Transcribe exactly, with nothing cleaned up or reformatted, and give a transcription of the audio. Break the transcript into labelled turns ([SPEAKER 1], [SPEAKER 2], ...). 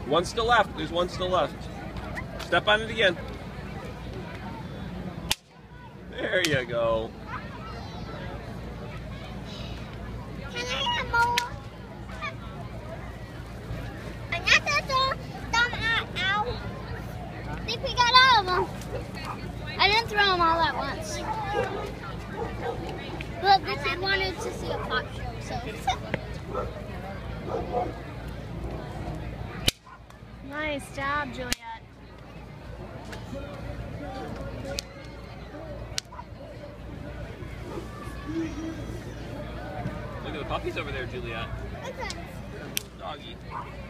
[SPEAKER 1] One still left. There's one still left. Step on it again. There you go.
[SPEAKER 2] Can I have more? And that's all them out. I think we got all of them. I didn't throw them all at once. Look, the kid wanted to see a pop show, so.
[SPEAKER 3] Nice job, Juliet.
[SPEAKER 1] Look at the puppies over there, Juliet.
[SPEAKER 2] Okay.
[SPEAKER 1] Doggy.